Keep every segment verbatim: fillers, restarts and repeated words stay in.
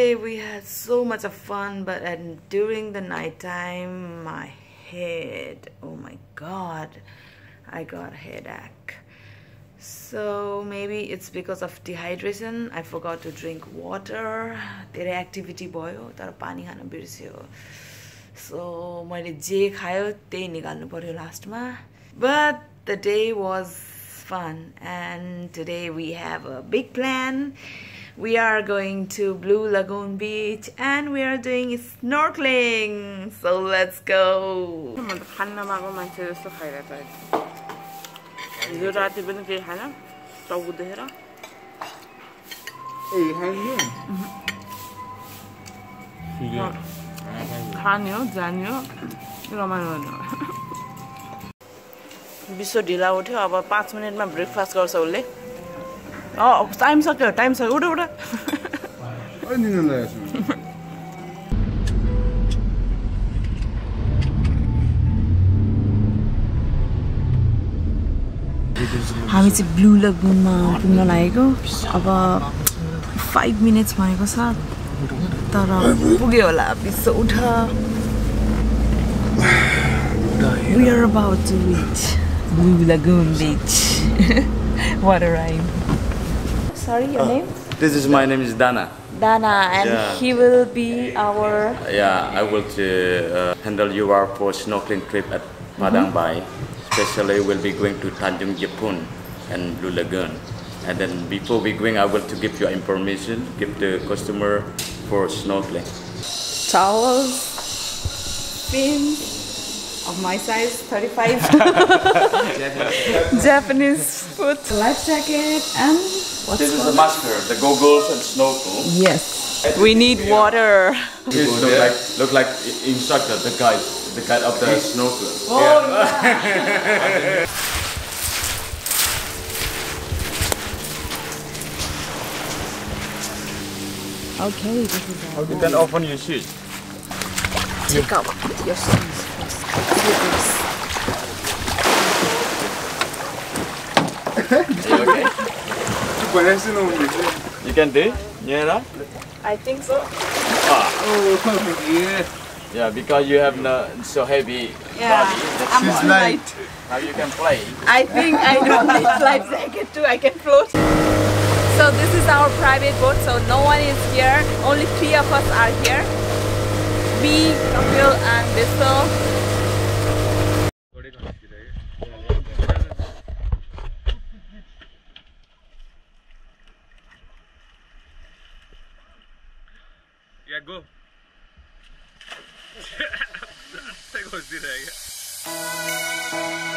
day we had so much of fun, but and during the night time, my head, oh my god, I got a headache. So maybe it's because of dehydration. I forgot to drink water. धेरै activity भयो तर पानी Khan बिर्स्यो. So मैले जे खायो त्यही निकाल्नु पर्यो लास्टमा. But the day was fun, and today we have a big plan. We are going to Blue Lagoon Beach and we are doing snorkeling. So let's go. बिसो ढिला उठ्यो अब पाँच मिनेटमा ब्रेकफास्ट गर्छ उले अ टाइम सक्यो टाइम सक्यो उठ उठ हामी चाहिँ ब्लू लगुनमा पुग्न लागेको अब पाँच मिनेट्स भएको छ तर पुग्यो होला बिसो उठ We are about to reach Blue Lagoon Beach. What a ride. Sorry, your uh, name? This is my name is Dana. Dana, and yeah. He will be our... Yeah, I will uh, handle your for snorkeling trip at Padang Bay. Mm-hmm. Especially we'll be going to Tanjung Jepun and Blue Lagoon. And then before we going, I will to give you information, give the customer for snorkeling. Towels, fins. Of my size, thirty-five. Japanese food, life jacket, and what's this is the masker, the goggles and snorkel. Yes, we need water. This look like look like instructor, the guide, the guide of the snorkel. Oh, yeah. Okay, this is all. You can open your shoes. Take out your shoes. Okay? You can do? Yeah? I think so. Ah. Oh, yeah. Yeah, because you have no so heavy yeah. body. I'm That's light. How you can play? I think I don't need life jacket too. I can float. So this is our private boat. So no one is here. Only three of us are here. Me, Kapil, and Bissell. Yeah, go. Take a seat.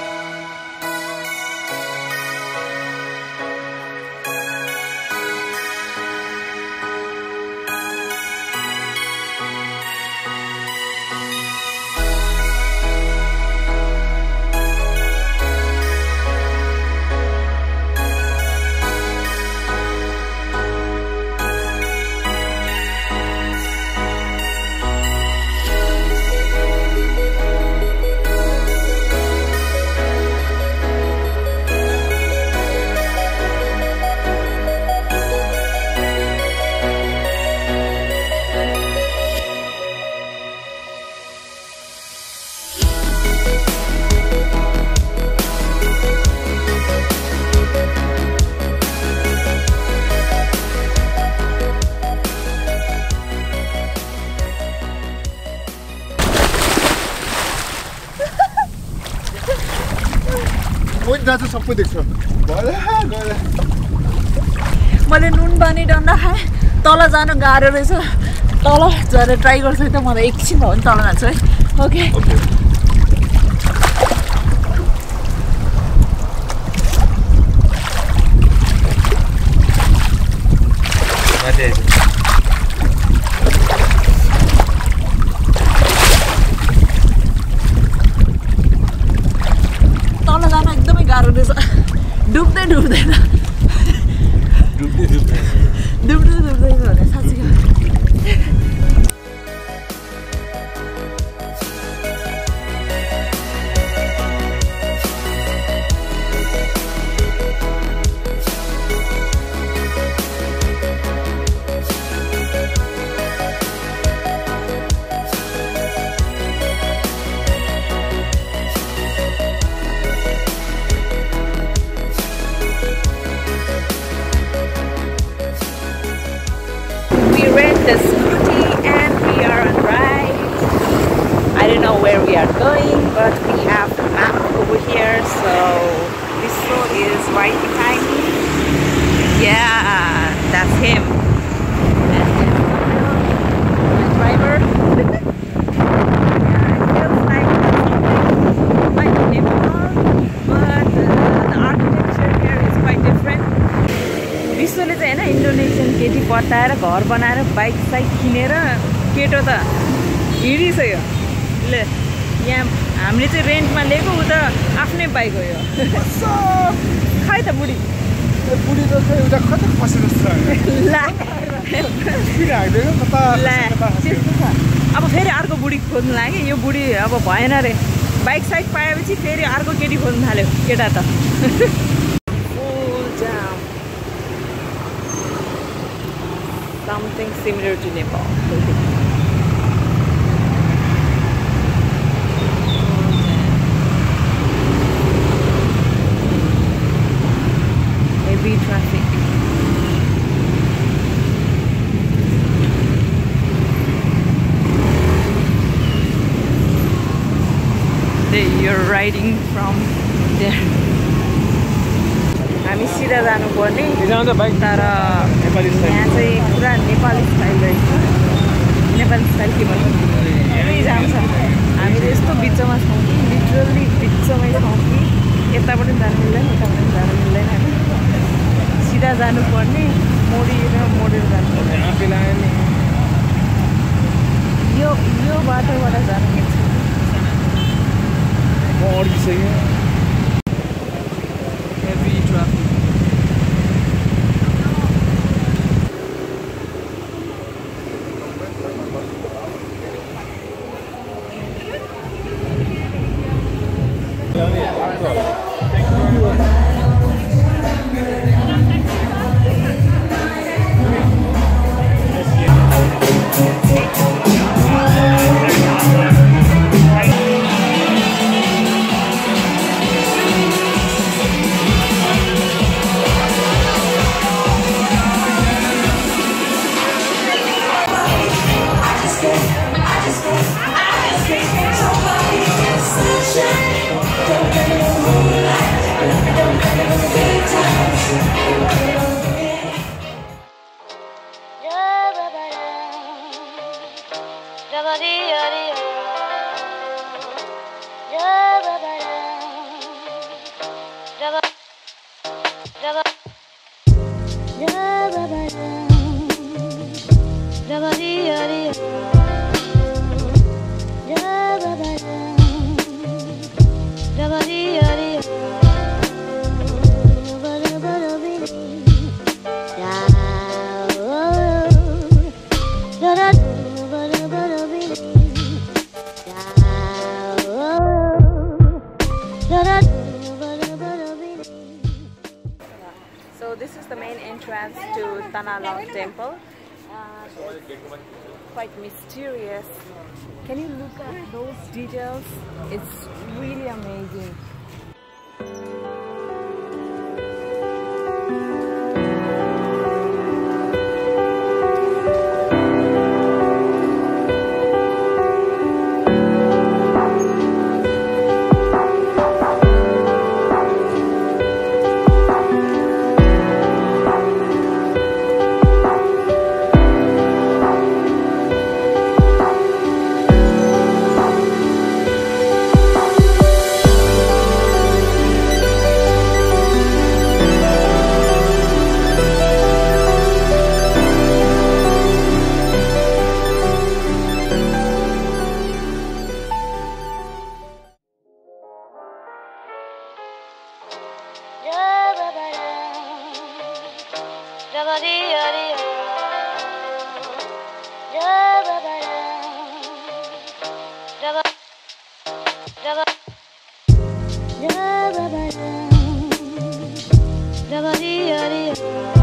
सबै देख्छ मैले नुन पानी डन्डा खाएँ तल जान गाह्रो रहेछ तल झरेर ट्राई गर्छु त मलाई एकछिन भयो भने तल जान्छु है ओके तल जान एकदमै गाह्रो रहेछ डुब्दै डुब्दैन डुब्दै डुब्दैन डुब्दै डुब्दैन भने साँच्चै the scooty and we are on ride. I don't know where we are going, but we have the map over here. So this road is right behind me. Yeah, that's him. And the driver. Yeah, it feels like like Nepal, but uh, the architecture here is quite different. विश्वले चाहिँ हैन Indonesian केटी पटाएर घर बनाएर bike साइक किनेर keto त हिँडिसक्यो ले यहाँ हामीले चाहिँ रेन्टमा लिएको उ त आफ्नै बाइक हो यो खै त बुढी बुढी त खै उता कता फसेको छ ला अब फेरि अर्को बुढी खोज्नु लाग्यो यो बुढी अब भएन रे बाइक साइक पाएपछि फेरि अर्को केटी खोज्नु थाल्यो केटा त something similar to Nepal. Heavy traffic. There you're riding from there. हामी सिधा जानुपर्ने तर यहाँ चाहिँ पुरा नेपाली स्टाइल रहेछ नेपाली स्टाइल के भन्नु पुरै जाम छ हामीले यस्तो बिचमा छौँ कि लिटरली बिचमै छौँ कि यताबाट जानु मिल्दैन यताबाट जानु मिल्दैन सिधा जानुपर्ने मोडेर मोडेर जानुपर्ने यो यो बाटोबाट जानु मिल्छ म अड्किसक्यो heavy traffic. So this is the main entrance to Tanah Lot Temple. Uh, quite mysterious. Can you look at those details? It's really amazing. Jabba,